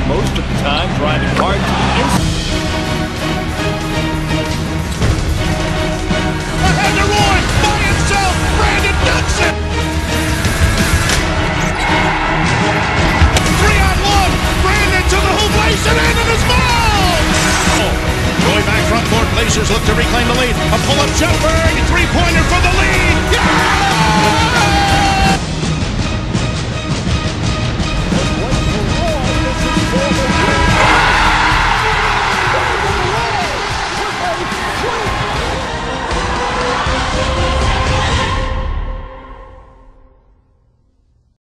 most of the time driving hard to the inside. Ahead to Roy, by himself, Brandon Dixon! 3-on-1, Brandon to the hoop, lays it in, and it's fouled! Roy back front court, Blazers look to reclaim the lead. A pull-up jumper, three-pointer for the